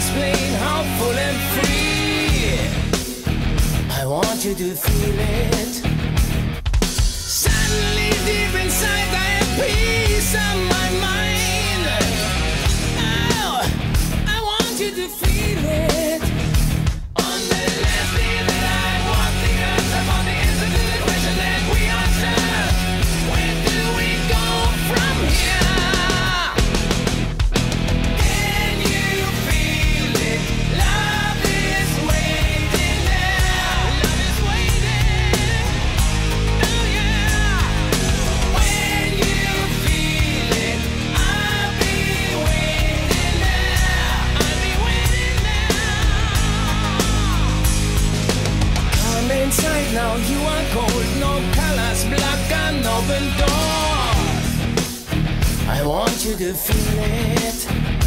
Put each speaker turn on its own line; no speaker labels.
explain how full and free I want you to feel it. Suddenly deep inside I have peace on my mind. Oh, I want you to feel it. On the last day that I walk the earth, I found the answer to the question that we answer. Where do we go from here? Can you feel it? Love is waiting there. Love is waiting. Oh yeah. When you feel it, I'll be waiting there. I'll be waiting there. Come inside now, you are cold. No colors, black and open door. I want you to feel it.